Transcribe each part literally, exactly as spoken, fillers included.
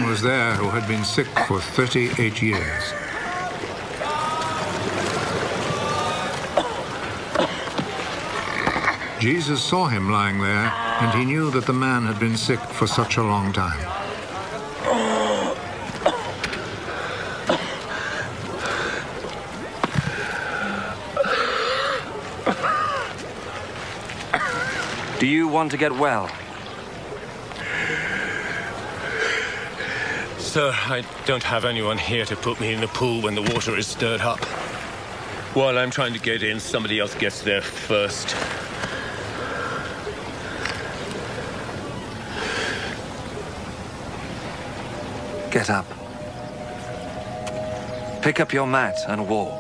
was there who had been sick for thirty-eight years. Jesus saw him lying there, and he knew that the man had been sick for such a long time. Do you want to get well? Sir, I don't have anyone here to put me in the pool when the water is stirred up. While I'm trying to get in, somebody else gets there first. Get up. Pick up your mat and walk.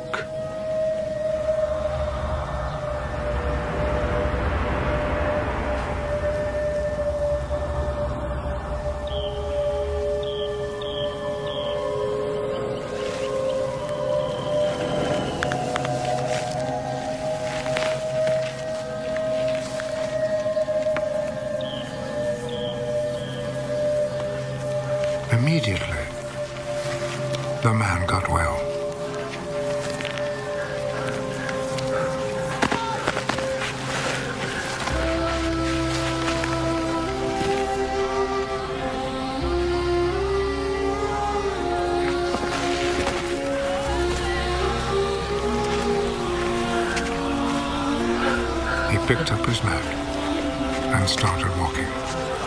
Immediately, the man got well. He picked up his mat and started walking.